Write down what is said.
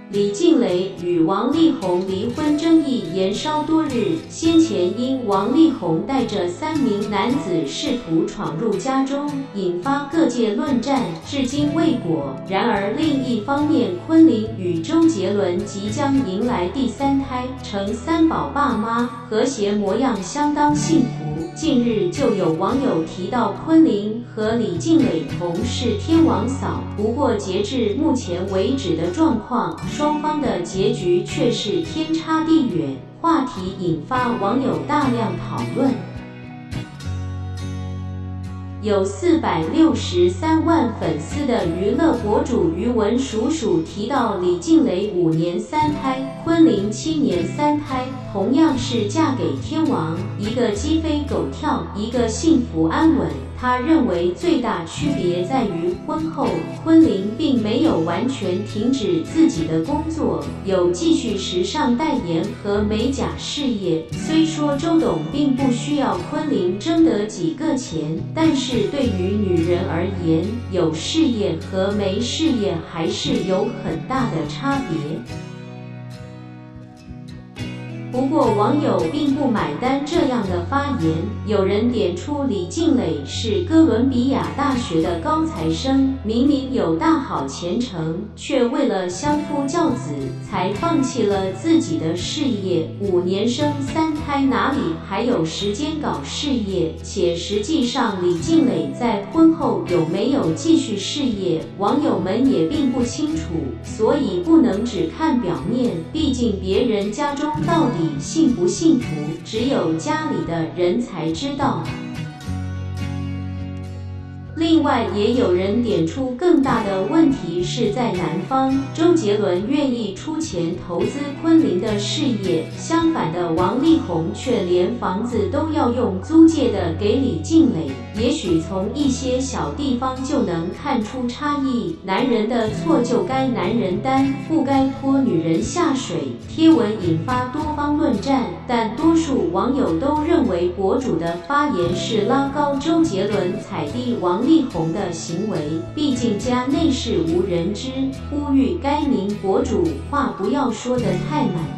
李靚蕾与王力宏离婚争议延烧多日，先前因王力宏带着3名男子试图闯入家中，引发各界论战，至今未果。然而另一方面，昆凌与周杰伦即将迎来第3胎，成3宝爸妈，和谐模样相当幸福。近日就有网友提到昆凌和李靚蕾同是天王嫂，不过截至目前为止的状况，双方的结局却是天差地远，话题引发网友大量讨论。有463万粉丝的娱乐博主于文叔叔提到李靚蕾5年3胎，昆凌7年3胎，同样是嫁给天王，一个鸡飞狗跳，一个幸福安稳。他认为最大区别在于婚后，昆凌并没有完全停止自己的工作，有继续时尚代言和美甲事业。虽说周董并不需要昆凌挣得几个钱，但是对于女人而言，有事业和没事业还是有很大的差别。不过网友并不买单这样的发言，有人点出李靚蕾是哥伦比亚大学的高材生，明明有大好前程，却为了相夫教子才放弃了自己的事业。5年生3胎，哪里还有时间搞事业？且实际上李靚蕾在婚后有没有继续事业，网友们也并不清楚，所以不能只看表面，毕竟别人家中到底幸不幸福，只有家里的人才知道。另外，也有人点出更大的问题是在男方，周杰伦愿意出钱投资昆凌的事业，相反的王力宏却连房子都要用租借的给李靚蕾。也许从一些小地方就能看出差异，男人的错就该男人担，不该拖女人下水。贴文引发多方论战，但多数网友都认为博主的发言是拉高周杰伦踩低王力宏的行为，毕竟家内事无人知，呼吁该名博主话不要说得太满。